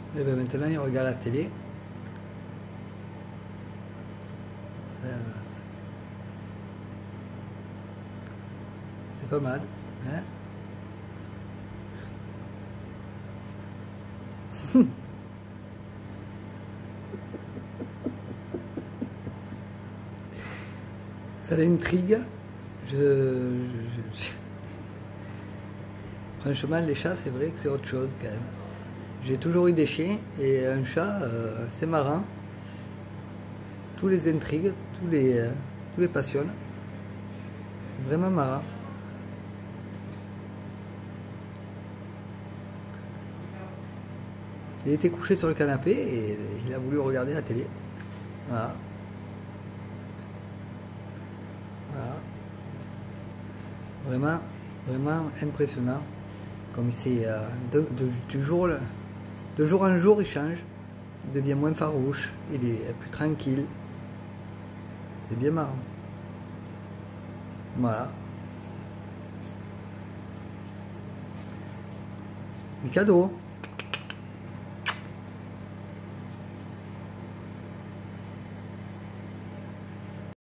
Et bien maintenant il regarde la télé. C'est pas mal, hein? Ça l'intrigue. Franchement, les chats, c'est vrai que c'est autre chose quand même. J'ai toujours eu des chiens et un chat, c'est marrant. Tous les intrigues, tous les passionnent. Vraiment marrant. Il était couché sur le canapé et il a voulu regarder la télé. Voilà. Voilà. Vraiment, vraiment impressionnant. Comme c'est de jour en jour, il change. Il devient moins farouche, il est plus tranquille. C'est bien marrant. Voilà. Mikado.